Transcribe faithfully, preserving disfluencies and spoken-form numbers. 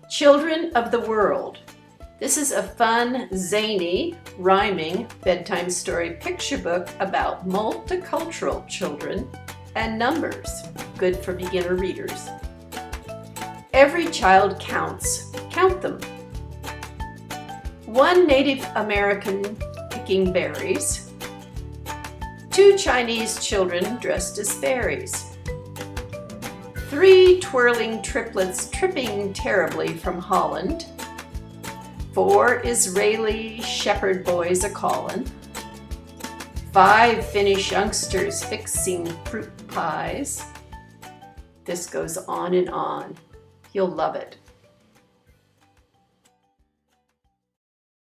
Children of the World. This is a fun, zany, rhyming bedtime story picture book about multicultural children and numbers. Good for beginner readers. Every child counts. Count them. One Native American picking berries. Two Chinese children dressed as fairies. Three twirling triplets tripping terribly from Holland. Four Israeli shepherd boys a-callin'. Five Finnish youngsters fixing fruit pies. This goes on and on. You'll love it.